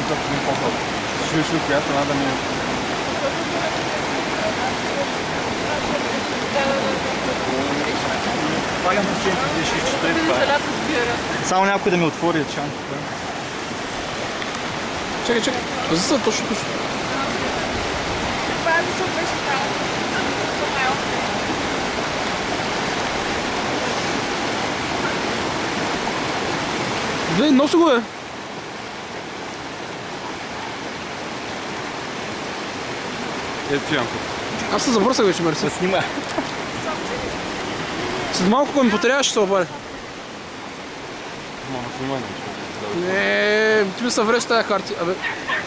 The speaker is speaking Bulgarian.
тук един по-ход. Ще виж от коя страна да ми е. Слагам пациенти 264. Само някой да ми отвори чанката. Чакай, чакай. Пази се точно. Гледай, носи го, бе! Ето янко. Аз се забърсах вече, мерси. Да снима. След малко, ако ми потрябва, ще се обади. Мама, снимай. Не, ти ми се вреш тая харти. Абе,